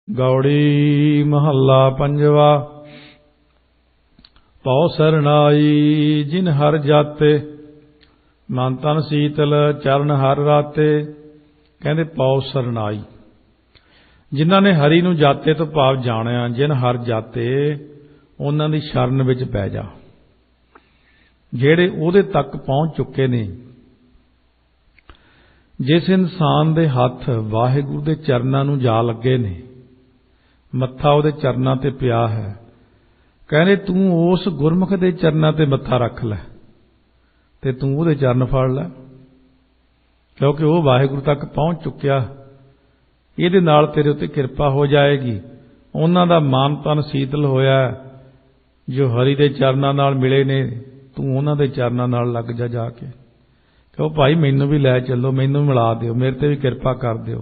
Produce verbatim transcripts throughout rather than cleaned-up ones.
गौड़ी महला पंजवा। पौ सरनाई जिन हर जाते, मन तन शीतल चरण हर राते। कहते पौ सरनाई, जिन्हां ने हरि नूं जाते तो भाव जाणिया, जिन हर जाते उन्हां दी शरण विच पै जा। जेड़े उहदे तक पहुंच चुके ने। जिस इंसान दे हथ वाहिगुरू दे चरनां नूं जा लगे ने, मत्था उहदे चरनां ते पिया है, कहने तू उस गुरमुख दे चरनां ते मत्था रख लै ते तू उहदे चरण फड़ लै, क्योंकि वह वाहिगुरू तक पहुंच चुकिया। इहदे नाल तेरे उत्ते किरपा हो जाएगी। उन्हां दा मन तन शीतल होया जो हरि दे चरनां नाल मिले ने। तू उन्हां दे चरनां नाल लग जा जाके, क्यों भाई मैनू भी लै चलो, मैनू मिला दिओ, मेरे ते भी किरपा कर दिओ।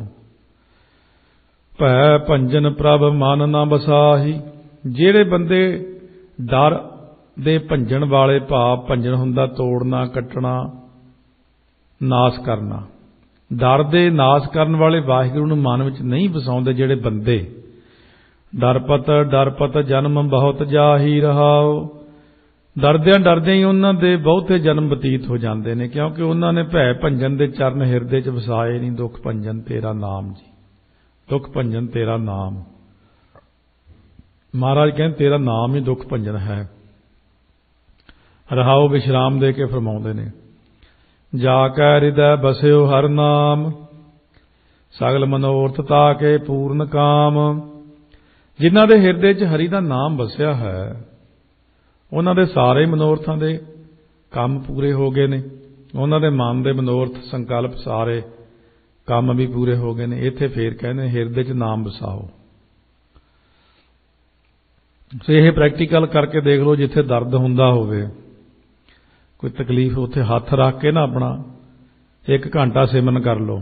भै भंजन प्रभ मन ना बसाही। जेड़े बंदे डर दे भंजन वाले, भाव भंजन हुंदा तोड़ना, कटना, नाश करना, डर दे नाश करन वाले वाहिगुरू नूं मन विच नहीं बसाउंदे जेड़े बंदे। डरपत डरपत जन्म बहुत जाही रहाओ। डरदियां डरदियां ही उन्हां दे बहुते जन्म बतीत हो जाते हैं, क्योंकि उन्हां ने भै भंजन दे चरण हिरदे च वसाए नहीं। दुख भंजन तेरा नाम जी, दुख भंजन तेरा नाम। महाराज कहते तेरा नाम ही दुख भंजन है। रहाओ विश्राम दे के फरमाउंदे ने, जाकै हृदय बसियो हर नाम, सगल मनोरथ ताके पूर्ण काम। जिन्हां दे हिरदे च हरि दा नाम बसिया है, उन्हां दे सारे मनोरथां दे काम पूरे हो गए ने। उन्हां दे मन दे मनोरथ संकल्प सारे काम भी पूरे हो गए ने। इत्थे फिर कहने हिरदे च नाम बसाओ। सो यह प्रैक्टिकल करके देख लो, जिथे दर्द हुंदा होवे, कोई तकलीफ, उत्थे हथ रख के ना अपना एक घंटा सिमरन कर लो।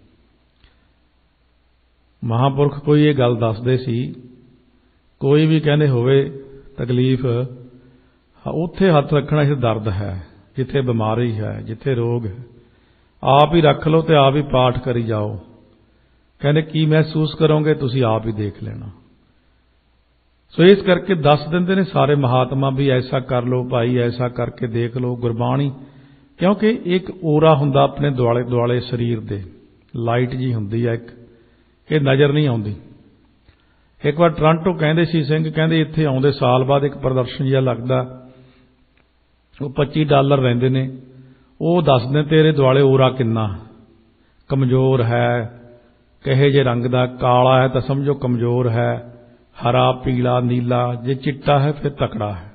महापुरख कोई ये गल दसदे सी, कोई भी कहने होवे तकलीफ, उत्थे हथ रखना इस दर्द है, जिथे बीमारी है, जिथे रोग है, आप ही रख लो तो आप ही पाठ करी जाओ। कहने की महसूस करोगे तुसी आप ही देख लेना। सो इस करके दस देंदे ने सारे महात्मा भी, ऐसा कर लो भाई, ऐसा करके देख लो। गुरबाणी क्योंकि एक ओरा हुंदा अपने दुआले दुआले शरीर दे, लाइट जी हुंदी है एक, ये नज़र नहीं आउंदी। एक बार टोरंटो कहंदे सी सिंह, कहंदे इत्थे आउंदे साल बाद एक प्रदर्शन जिहा लगदा, वो पच्ची डॉलर रहिंदे ने। वो दसदे तेरे दुआले ओरा किन्ना कमजोर है, कहे जे रंग दा, काला है तो समझो कमजोर है, हरा पीला नीला, जे चिट्टा है फिर तकड़ा है।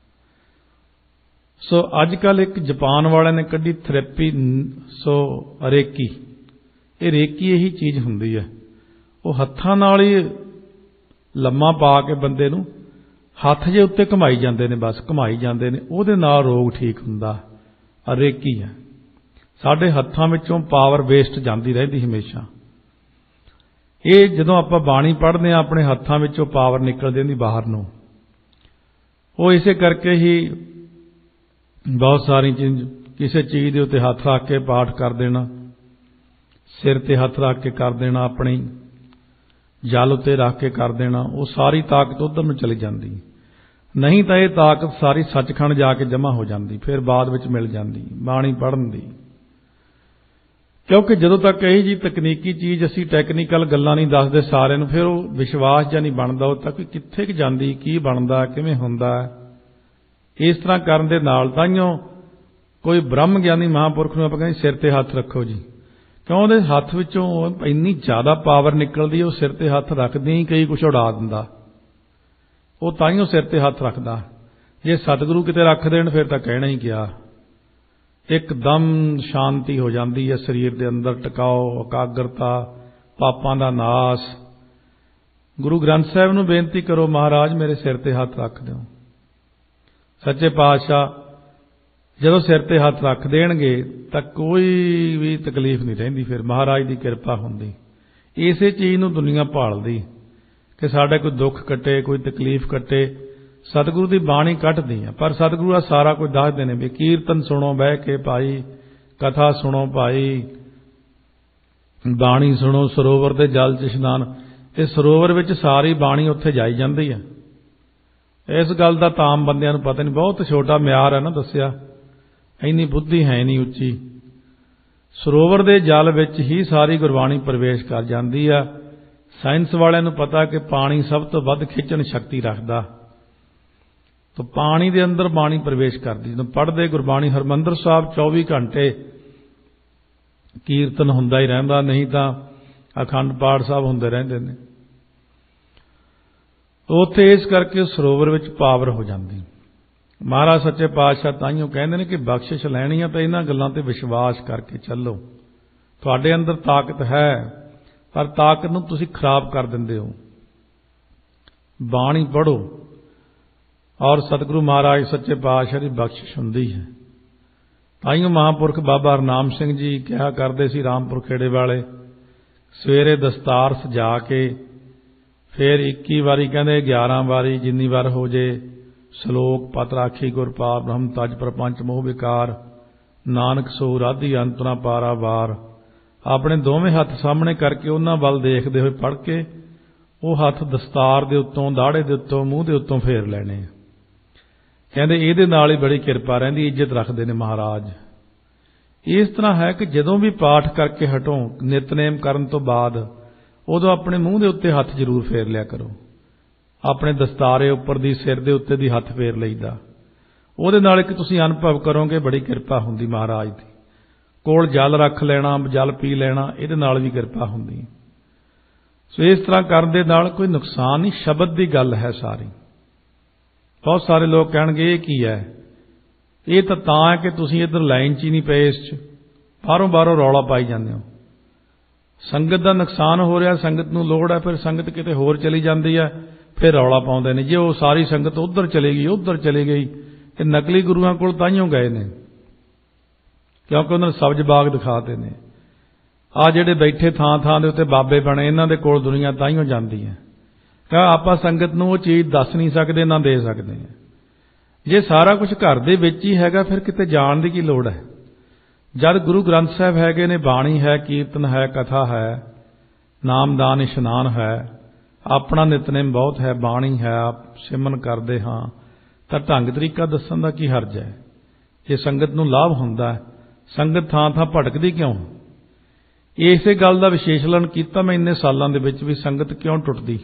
सो अजकल एक जापान वाले ने कढ़ी थेरेपी, सो रेकी, ये रेकी यही चीज़ हुंदी है। वो हत्थां नाल ही लम्मा पा के बंदे नूं हथ जे उत्ते घुमाई जाते हैं, बस घुमाई जाते हैं, उहदे नाल रोग ठीक हुंदा। रेकी है। साडे हत्थां विचों पावर वेस्ट जाती रहिंदी हमेशा। ये जदों आपां बाणी पढ़दे हां, अपने हत्थां विचों पावर निकल जांदी बाहर नूं। वो इसे करके ही बहुत सारी चीज, किसी चीज़ के उत्ते हथ रख के पाठ कर देना, सिर ते हथ रख के कर देना, अपनी जल उत्ते रख के कर देना, वो सारी ताकत उधर में चली जाती। नहीं तो यह ताकत सारी सचखंड जाके जमा हो जाती, फिर बाद विच मिल जाती बाणी पढ़न दी। क्योंकि जदों तक यही जी तकनीकी चीज़ असी टैक्नीकल गल्लां नहीं दसदे सारे नूं, फिर वो विश्वास जिहा नहीं बनदा, उद तक कित्थे क जांदी, की बनदा, किवें हुंदा। इस तरह करन दे नाल ताइयों कोई ब्रह्म ज्ञानी महापुरख नूं आपां कहंदे सिर ते हथ रखो जी, क्यों उहदे हथ विचों इन्नी ज़्यादा पावर निकलदी है, वो सिर ते हथ रखदे ही कई कुछ उड़ा दिंदा। वो ताइयों सिर ते हथ रखदा। जे सतगुरु किते रख देण फिर तां कहना ही क्या। एकदम शांति हो जाती है शरीर के अंदर, टिकाओ, एकाग्रता, पापां दा नाश। गुरु ग्रंथ साहिब नूं बेनती करो, महाराज मेरे सिर ते हथ रख दिओ। सच्चे पातशाह जदों सिर ते हथ रख देणगे तां कोई भी तकलीफ नहीं रहिंदी, फिर महाराज की किरपा हुंदी। इसे चीज़ नूं दुनिया भालदी कि साडा कोई दुख कटे, कोई तकलीफ कटे, सतगुरु की बाणी कटदी है। पर सतगुरु सारा कुछ दसदे ने भी कीर्तन सुनो बह के भाई, कथा सुनो भाई, बाणी सुनो, सरोवर के जल च इशनान। ਤੇ ਸਰੋਵਰ ਵਿੱਚ ਸਾਰੀ ਬਾਣੀ ਉੱਥੇ ਜਾਈ ਜਾਂਦੀ ਹੈ। ਇਸ ਗੱਲ ਦਾ ਤਾਂ ਆਮ ਬੰਦਿਆਂ ਨੂੰ ਪਤਾ ਨਹੀਂ, ਬਹੁਤ ਛੋਟਾ ਮਿਆਰ ਹੈ ਨਾ ਦੱਸਿਆ, ਇੰਨੀ ਬੁੱਧੀ ਹੈ ਨਹੀਂ ਉੱਚੀ। ਸਰੋਵਰ ਦੇ ਜਲ ਵਿੱਚ ਹੀ ਸਾਰੀ ਗੁਰਬਾਣੀ ਪ੍ਰਵੇਸ਼ ਕਰ ਜਾਂਦੀ ਆ। ਸਾਇੰਸ ਵਾਲਿਆਂ ਨੂੰ ਪਤਾ ਕਿ ਪਾਣੀ ਸਭ ਤੋਂ ਵੱਧ ਖਿੱਚਣ ਸ਼ਕਤੀ ਰੱਖਦਾ, ਤਾਂ ਪਾਣੀ ਦੇ ਅੰਦਰ ਬਾਣੀ ਪ੍ਰਵੇਸ਼ ਕਰਦੀ। ਜਦੋਂ ਪੜ੍ਹਦੇ ਗੁਰਬਾਣੀ ਹਰਿਮੰਦਰ ਸਾਹਿਬ ਚੌਵੀ ਘੰਟੇ ਕੀਰਤਨ ਹੁੰਦਾ ਹੀ ਰਹਿੰਦਾ, ਨਹੀਂ ਤਾਂ ਅਖੰਡ ਪਾਠ ਸਾਹਿਬ ਹੁੰਦੇ ਰਹਿੰਦੇ ਨੇ ਉੱਥੇ। ਇਸ ਕਰਕੇ ਸਰੋਵਰ ਵਿੱਚ ਪਾਵਰ ਹੋ ਜਾਂਦੀ। ਮਹਾਰਾਜ ਸੱਚੇ ਪਾਤਸ਼ਾਹ ਤਾਈਓ ਕਹਿੰਦੇ ਨੇ ਕਿ ਬਖਸ਼ਿਸ਼ ਲੈਣੀ ਆ ਤਾਂ ਇਹਨਾਂ ਗੱਲਾਂ ਤੇ ਵਿਸ਼ਵਾਸ ਕਰਕੇ ਚੱਲੋ। ਤੁਹਾਡੇ ਅੰਦਰ ਤਾਕਤ ਹੈ, ਪਰ ਤਾਕਤ ਨੂੰ ਤੁਸੀਂ ਖਰਾਬ ਕਰ ਦਿੰਦੇ ਹੋ। ਬਾਣੀ ਪੜ੍ਹੋ ਔਰ ਸਤਿਗੁਰੂ ਮਹਾਰਾਜ ਸੱਚੇ ਪਾਤਸ਼ਾਹ ਦੀ ਬਖਸ਼ਿਸ਼ ਹੁੰਦੀ ਹੈ। ਤਾਈਓ ਮਹਾਂਪੁਰਖ ਬਾਬਾ ਹਰਨਾਮ ਸਿੰਘ ਜੀ ਕਿਹਾ ਕਰਦੇ ਸੀ, ਰਾਮਪੁਰ ਖੇੜੇ ਵਾਲੇ, ਸਵੇਰੇ ਦਸਤਾਰ ਸਜਾ ਕੇ ਫਿਰ ਇੱਕੀ ਵਾਰੀ ਕਹਿੰਦੇ ਗਿਆਰਾਂ ਵਾਰੀ ਜਿੰਨੀ ਵਾਰ ਹੋ ਜੇ ਸ਼ਲੋਕ ਪਤ ਰਾਖੀ ਗੁਰ ਪਾਰ ਬ੍ਰਹਮ ਤਜ ਪ੍ਰਪੰਚ ਮੋਹ ਵਿਕਾਰ ਨਾਨਕ ਸੋ ਰਾਧੀ ਅੰਤਨਾ ਪਾਰਾ ਵਾਰ। ਆਪਣੇ ਦੋਵੇਂ ਹੱਥ ਸਾਹਮਣੇ ਕਰਕੇ ਉਹਨਾਂ ਵੱਲ ਦੇਖਦੇ ਹੋਏ ਪੜ੍ਹ ਕੇ ਉਹ ਹੱਥ ਦਸਤਾਰ ਦੇ ਉੱਤੋਂ, ਦਾੜੇ ਦੇ ਉੱਤੋਂ, ਮੂੰਹ ਦੇ ਉੱਤੋਂ ਫੇਰ ਲੈਣੇ। ਕਹਿੰਦੇ ਇਹਦੇ ਨਾਲ ਹੀ ਬੜੀ ਕਿਰਪਾ ਰਹਿੰਦੀ, ਇੱਜ਼ਤ ਰੱਖਦੇ ਨੇ ਮਹਾਰਾਜ। ਇਸ ਤਰ੍ਹਾਂ ਹੈ ਕਿ ਜਦੋਂ ਵੀ ਪਾਠ ਕਰਕੇ ਹਟੋ ਨਿਤਨੇਮ ਕਰਨ ਤੋਂ ਬਾਅਦ, ਉਦੋਂ ਆਪਣੇ ਮੂੰਹ ਦੇ ਉੱਤੇ ਹੱਥ ਜ਼ਰੂਰ ਫੇਰ ਲਿਆ ਕਰੋ। ਆਪਣੇ ਦਸਤਾਰੇ ਉੱਪਰ ਦੀ, ਸਿਰ ਦੇ ਉੱਤੇ ਦੀ ਹੱਥ ਫੇਰ ਲਈਦਾ। ਉਹਦੇ ਨਾਲ ਇੱਕ ਤੁਸੀਂ ਅਨੁਭਵ ਕਰੋਗੇ ਬੜੀ ਕਿਰਪਾ ਹੁੰਦੀ ਮਹਾਰਾਜ ਦੀ। ਕੋਲ ਜਲ ਰੱਖ ਲੈਣਾ, ਜਲ ਪੀ ਲੈਣਾ, ਇਹਦੇ ਨਾਲ ਵੀ ਕਿਰਪਾ ਹੁੰਦੀ। ਸੋ ਇਸ ਤਰ੍ਹਾਂ ਕਰਨ ਦੇ ਨਾਲ ਕੋਈ ਨੁਕਸਾਨ ਨਹੀਂ, ਸ਼ਬਦ ਦੀ ਗੱਲ ਹੈ ਸਾਰੀ। ਬਹੁਤ ਸਾਰੇ ਲੋਕ ਕਹਿਣਗੇ ਇਹ ਕੀ ਹੈ? ਇਹ ਤਾਂ ਤਾਂ ਹੈ ਕਿ ਤੁਸੀਂ ਇੱਧਰ ਲਾਈਨ 'ਚ ਹੀ ਨਹੀਂ ਪਏ, ਇਸ 'ਚ ਬਾਹਰੋਂ ਬਾਹਰੋਂ ਰੌਲਾ ਪਾਈ ਜਾਂਦੇ ਹੋ। ਸੰਗਤ ਦਾ ਨੁਕਸਾਨ ਹੋ ਰਿਹਾ, ਸੰਗਤ ਨੂੰ ਲੋੜ ਹੈ, ਫਿਰ ਸੰਗਤ ਕਿਤੇ ਹੋਰ ਚਲੀ ਜਾਂਦੀ ਹੈ, ਫਿਰ ਰੌਲਾ ਪਾਉਂਦੇ ਨੇ। ਜੇ ਉਹ ਸਾਰੀ ਸੰਗਤ ਉੱਧਰ ਚਲੀ ਗਈ, ਉੱਧਰ ਚਲੀ ਗਈ, ਇਹ ਨਕਲੀ ਗੁਰੂਆਂ ਕੋਲ ਤਾਈਓ ਗਏ ਨੇ ਕਿਉਂਕਿ ਉਹਨਾਂ ਨੇ ਸਬਜ਼ ਬਾਗ ਦਿਖਾਤੇ ਨੇ। ਆਹ ਜਿਹੜੇ ਬੈਠੇ ਥਾਂ ਥਾਂ ਦੇ ਉੱਤੇ ਬਾਬੇ ਬਣੇ, ਇਹਨਾਂ ਦੇ ਕੋਲ ਦੁਨੀਆ ਤਾਈਓ ਜਾਂਦੀ ਹੈ। ਕਿਉਂ ਆਪਾਂ ਸੰਗਤ ਨੂੰ ਉਹ ਚੀਜ਼ ਦੱਸ ਨਹੀਂ ਸਕਦੇ, ਨਾ ਦੇ ਸਕਦੇ। ਜੇ ਸਾਰਾ ਕੁਝ ਘਰ ਦੇ ਵਿੱਚ ਹੀ ਹੈਗਾ, ਫਿਰ ਕਿਤੇ ਜਾਣ ਦੀ ਕੀ ਲੋੜ ਹੈ? ਜਦ ਗੁਰੂ ਗ੍ਰੰਥ ਸਾਹਿਬ ਹੈਗੇ ਨੇ, ਬਾਣੀ ਹੈ, ਕੀਰਤਨ ਹੈ, ਕਥਾ ਹੈ, ਨਾਮਦਾਨ ਇਸ਼ਨਾਨ ਹੈ, ਆਪਣਾ ਨਿਤਨੇਮ ਬਹੁਤ ਹੈ, ਬਾਣੀ ਹੈ, ਆਪ ਸਿਮਰਨ ਕਰਦੇ ਹਾਂ, ਤਾਂ ਢੰਗ ਤਰੀਕਾ ਦੱਸਣ ਦਾ ਕੀ ਹਰਜ ਹੈ? ਜੇ ਸੰਗਤ ਨੂੰ ਲਾਭ ਹੁੰਦਾ, ਸੰਗਤ ਥਾਂ ਥਾਂ ਭਟਕਦੀ ਕਿਉਂ? ਇਸੇ ਗੱਲ ਦਾ ਵਿਸ਼ੇਸ਼ਣ ਕੀਤਾ ਮੈਂ ਇੰਨੇ ਸਾਲਾਂ ਦੇ ਵਿੱਚ ਵੀ ਸੰਗਤ ਕਿਉਂ ਟੁੱਟਦੀ।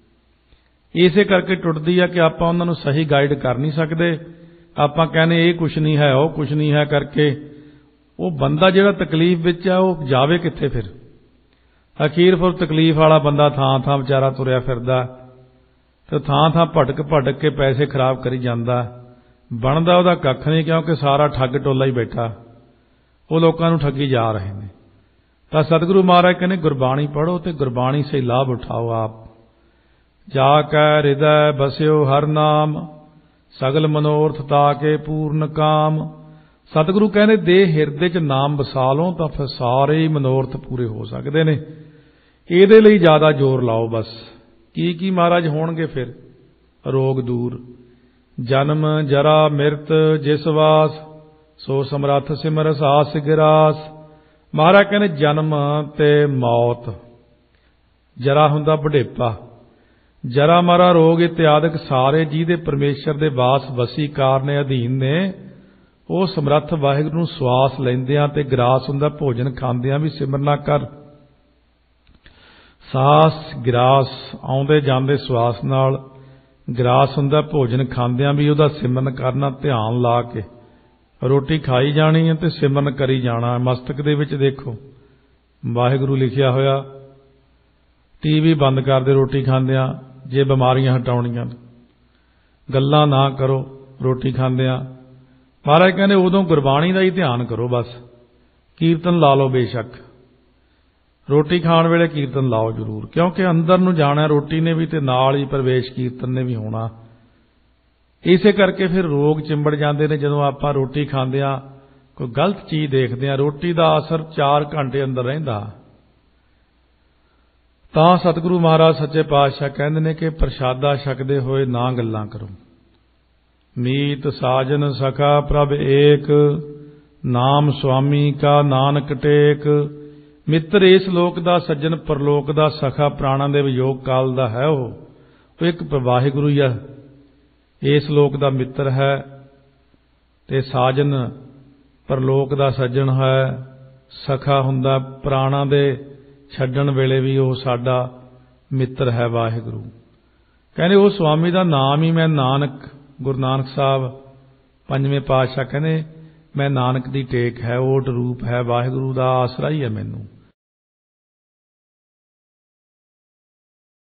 ਇਸੇ ਕਰਕੇ ਟੁੱਟਦੀ ਆ ਕਿ ਆਪਾਂ ਉਹਨਾਂ ਨੂੰ ਸਹੀ ਗਾਈਡ ਕਰ ਨਹੀਂ ਸਕਦੇ। ਆਪਾਂ ਕਹਿੰਦੇ ਇਹ ਕੁਛ ਨਹੀਂ ਹੈ, ਉਹ ਕੁਛ ਨਹੀਂ ਹੈ ਕਰਕੇ ਉਹ ਬੰਦਾ ਜਿਹੜਾ ਤਕਲੀਫ ਵਿੱਚ ਆ ਉਹ ਜਾਵੇ ਕਿੱਥੇ? ਫਿਰ ਅਖੀਰ ਫਿਰ ਤਕਲੀਫ ਵਾਲਾ ਬੰਦਾ ਥਾਂ ਥਾਂ ਵਿਚਾਰਾ ਤੁਰਿਆ ਫਿਰਦਾ ਤੇ ਥਾਂ ਥਾਂ ਭਟਕ ਭਟਕ ਕੇ ਪੈਸੇ ਖਰਾਬ ਕਰੀ ਜਾਂਦਾ। ਬਣਦਾ ਉਹਦਾ ਕੱਖ ਨਹੀਂ, ਕਿਉਂਕਿ ਸਾਰਾ ਠੱਗ ਟੋਲਾ ਹੀ ਬੈਠਾ, ਉਹ ਲੋਕਾਂ ਨੂੰ ਠੱਗੀ ਜਾ ਰਹੇ ਨੇ। ਤਾਂ ਸਤਿਗੁਰੂ ਮਹਾਰਾਜ ਕਹਿੰਦੇ ਗੁਰਬਾਣੀ ਪੜ੍ਹੋ ਤੇ ਗੁਰਬਾਣੀ ਸੇ ਲਾਭ ਉਠਾਓ। ਆਪ ਜਾ ਕੈ ਹਿਰਦੈ ਬਸਿਓ ਹਰ ਨਾਮ, ਸਗਲ ਮਨੋਰਥ ਤਾਕੇ ਪੂਰਨ ਕਾਮ। ਸਤਿਗੁਰੂ ਕਹਿੰਦੇ ਦੇ ਹਿਰਦੇ 'ਚ ਨਾਮ ਵਸਾ ਲਓ ਤਾਂ ਫਿਰ ਸਾਰੇ ਹੀ ਮਨੋਰਥ ਪੂਰੇ ਹੋ ਸਕਦੇ ਨੇ। ਇਹਦੇ ਲਈ ਜ਼ਿਆਦਾ ਜ਼ੋਰ ਲਾਓ ਬਸ। ਕੀ ਕੀ ਮਹਾਰਾਜ ਹੋਣਗੇ ਫਿਰ? ਰੋਗ ਦੂਰ, ਜਨਮ ਜਰਾ ਮਿਰਤ ਜਿਸ ਵਾਸ, ਸੋ ਸਮਰੱਥ ਸਿਮਰ ਸਾਸ ਗਿਰਾਸ। ਮਹਾਰਾਜ ਕਹਿੰਦੇ ਜਨਮ ਤੇ ਮੌਤ, ਜਰਾ ਹੁੰਦਾ ਬੁਢੇਪਾ, ਜਰਾ ਮਾਰਾ ਰੋਗ ਇਤਿਆਦਿਕ ਸਾਰੇ ਜਿਹਦੇ ਪਰਮੇਸ਼ਰ ਦੇ ਵਾਸ ਵਸੀਕਾਰ ਨੇ, ਅਧੀਨ ਨੇ, ਉਹ ਸਮਰੱਥ ਵਾਹਿਗੁਰੂ ਨੂੰ ਸਵਾਸ ਲੈਂਦਿਆਂ ਤੇ ਗਰਾਸ ਹੁੰਦਾ ਭੋਜਨ ਖਾਂਦਿਆਂ ਵੀ ਸਿਮਰਨਾ ਕਰ। ਸਾਸ ਗਰਾਸ ਆਉਂਦੇ ਜਾਂਦੇ ਸਵਾਸ ਨਾਲ, ਗਰਾਸ ਹੁੰਦਾ ਭੋਜਨ ਖਾਂਦਿਆਂ ਵੀ ਉਹਦਾ ਸਿਮਰਨ ਕਰਨਾ, ਧਿਆਨ ਲਾ ਕੇ ਰੋਟੀ ਖਾਈ ਜਾਣੀ ਹੈ ਤੇ ਸਿਮਰਨ ਕਰੀ ਜਾਣਾ। ਮਸਤਕ ਦੇ ਵਿੱਚ ਦੇਖੋ ਵਾਹਿਗੁਰੂ ਲਿਖਿਆ ਹੋਇਆ। ਟੀ ਵੀ ਬੰਦ ਕਰਦੇ ਰੋਟੀ ਖਾਂਦਿਆਂ, ਜੇ ਬਿਮਾਰੀਆਂ ਹਟਾਉਣੀਆਂ। ਗੱਲਾਂ ਨਾ ਕਰੋ ਰੋਟੀ ਖਾਂਦਿਆਂ। ਮਹਾਰਾਜ ਕਹਿੰਦੇ ਉਦੋਂ ਗੁਰਬਾਣੀ ਦਾ ਹੀ ਧਿਆਨ ਕਰੋ ਬਸ। ਕੀਰਤਨ ਲਾ ਲਓ ਬੇਸ਼ੱਕ, ਰੋਟੀ ਖਾਣ ਵੇਲੇ ਕੀਰਤਨ ਲਾਓ ਜ਼ਰੂਰ, ਕਿਉਂਕਿ ਅੰਦਰ ਨੂੰ ਜਾਣਾ ਰੋਟੀ ਨੇ ਵੀ ਤੇ ਨਾਲ ਹੀ ਪ੍ਰਵੇਸ਼ ਕੀਰਤਨ ਨੇ ਵੀ ਹੋਣਾ। ਇਸੇ ਕਰਕੇ ਫਿਰ ਰੋਗ ਚਿੰਬੜ ਜਾਂਦੇ ਨੇ। ਜਦੋਂ ਆਪਾਂ ਰੋਟੀ ਖਾਂਦੇ ਹਾਂ ਕੋਈ ਗਲਤ ਚੀਜ਼ ਦੇਖਦੇ ਹਾਂ, ਰੋਟੀ ਦਾ ਅਸਰ ਚਾਰ ਘੰਟੇ ਅੰਦਰ ਰਹਿੰਦਾ। ਤਾਂ ਸਤਿਗੁਰੂ ਮਹਾਰਾਜ ਸੱਚੇ ਪਾਤਸ਼ਾਹ ਕਹਿੰਦੇ ਨੇ ਕਿ ਪ੍ਰਸ਼ਾਦਾ ਛਕਦੇ ਹੋਏ ਨਾ ਗੱਲਾਂ ਕਰੋ। ਮੀਤ ਸਾਜਨ ਸਖਾ ਪ੍ਰਭ ਏਕ, ਨਾਮ ਸੁਆਮੀ ਕਾ ਨਾਨਕ ਟੇਕ। ਮਿੱਤਰ ਇਸ ਲੋਕ ਦਾ, ਸੱਜਣ ਪਰਲੋਕ ਦਾ, ਸਖਾ ਪ੍ਰਾਣਾਂ ਦੇ ਵਿਯੋਗ ਕਾਲ ਦਾ ਹੈ। ਉਹ ਉਹ ਇੱਕ ਵਾਹਿਗੁਰੂ ਹੀ ਆ, ਇਸ ਲੋਕ ਦਾ ਮਿੱਤਰ ਹੈ ਤੇ ਸਾਜਨ ਪਰਲੋਕ ਦਾ ਸੱਜਣ ਹੈ, ਸਖਾ ਹੁੰਦਾ ਪ੍ਰਾਣਾਂ ਦੇ ਛੱਡਣ ਵੇਲੇ ਵੀ ਉਹ ਸਾਡਾ ਮਿੱਤਰ ਹੈ ਵਾਹਿਗੁਰੂ। ਕਹਿੰਦੇ ਉਹ ਸਵਾਮੀ ਦਾ ਨਾਮ ਹੀ ਮੈਂ ਨਾਨਕ, ਗੁਰੂ ਨਾਨਕ ਸਾਹਿਬ ਪੰਜਵੇਂ ਪਾਤਸ਼ਾਹ ਕਹਿੰਦੇ ਮੈਂ ਨਾਨਕ ਦੀ ਟੇਕ ਹੈ, ਓਟ ਰੂਪ ਹੈ, ਵਾਹਿਗੁਰੂ ਦਾ ਆਸਰਾ ਹੀ ਹੈ ਮੈਨੂੰ।